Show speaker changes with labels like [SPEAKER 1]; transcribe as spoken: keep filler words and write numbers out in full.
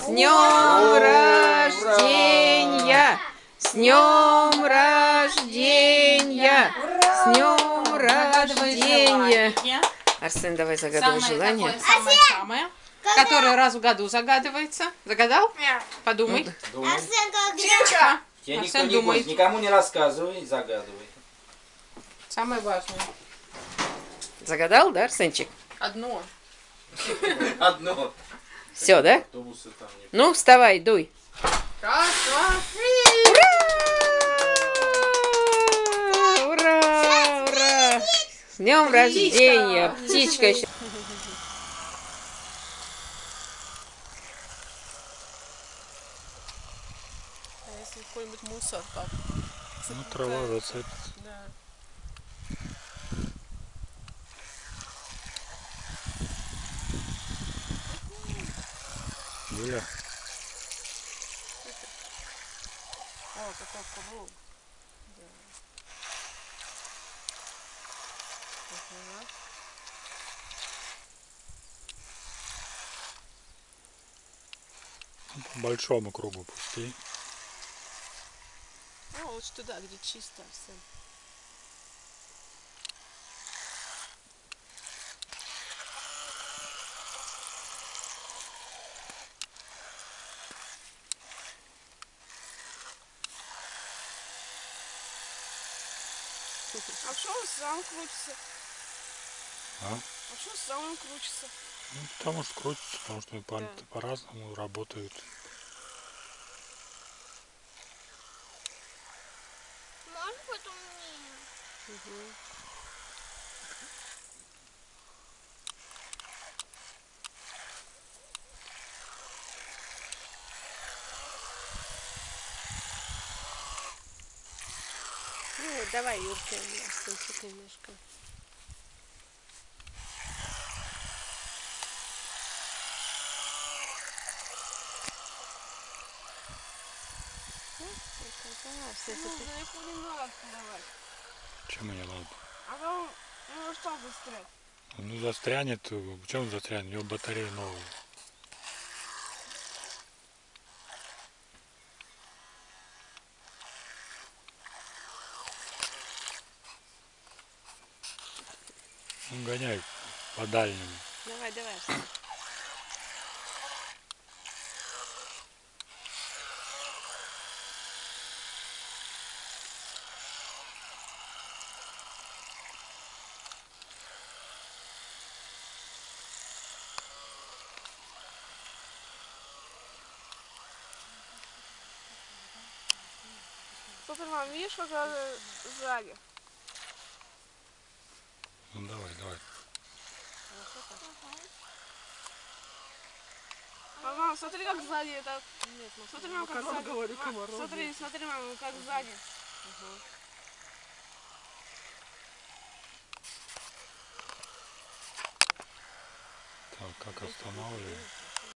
[SPEAKER 1] С днем рождения! С днем рождения! С днем рождения! Арсен, давай загадывай желание.
[SPEAKER 2] Самое-самое. Которое раз в году загадывается. Загадал?
[SPEAKER 3] Нет.
[SPEAKER 2] Подумай.
[SPEAKER 4] Думай.
[SPEAKER 2] Птичка.
[SPEAKER 4] Я никто
[SPEAKER 2] Арсен
[SPEAKER 4] не
[SPEAKER 2] думает.
[SPEAKER 4] будет, никому не рассказывай, загадывай.
[SPEAKER 2] Самое важное.
[SPEAKER 1] Загадал, да, Арсенчик?
[SPEAKER 2] Одно.
[SPEAKER 4] Одно.
[SPEAKER 1] Все, да?
[SPEAKER 4] Автобусы там не...
[SPEAKER 1] Ну, вставай, дуй.
[SPEAKER 2] Раз, два.
[SPEAKER 1] Ура! Ура! Ура! С днем рождения! Птичка еще.
[SPEAKER 2] А если какой-нибудь мусор как?
[SPEAKER 5] Ну, трава зацепится.
[SPEAKER 2] Да.
[SPEAKER 5] Юля,
[SPEAKER 2] О, какой каблук. Да. Ага.
[SPEAKER 5] по большому кругу пусти.
[SPEAKER 2] О, лучше туда, где чисто, Арсен.
[SPEAKER 3] А что он сам крутится?
[SPEAKER 5] А?
[SPEAKER 3] А что сам он крутится?
[SPEAKER 5] Ну, потому что крутится, потому что по-
[SPEAKER 2] Да.
[SPEAKER 5] по-разному работают.
[SPEAKER 3] Может быть умнее?
[SPEAKER 2] Угу. Ну вот, давай, Юрка, Арсенчик немножко.
[SPEAKER 3] Ну, далеко не надо давать.
[SPEAKER 5] Чем не ладно?
[SPEAKER 3] А то ну что застрять?
[SPEAKER 5] Ну, застрянет, в чем застрянет? У него батарея новая. Ну, гоняй по дальнему.
[SPEAKER 2] Давай, давай, Арсен.
[SPEAKER 3] Супер, мам, видишь, как это сзади?
[SPEAKER 5] Ну, давай, давай.
[SPEAKER 3] Мама, смотри, как сзади это.
[SPEAKER 2] Нет, ну,
[SPEAKER 3] Смотри, мам, как сзади.
[SPEAKER 2] говорю,
[SPEAKER 3] Ма,
[SPEAKER 2] комаров.
[SPEAKER 3] Смотри, смотри, мама, как сзади.
[SPEAKER 5] Так, как останавливаем?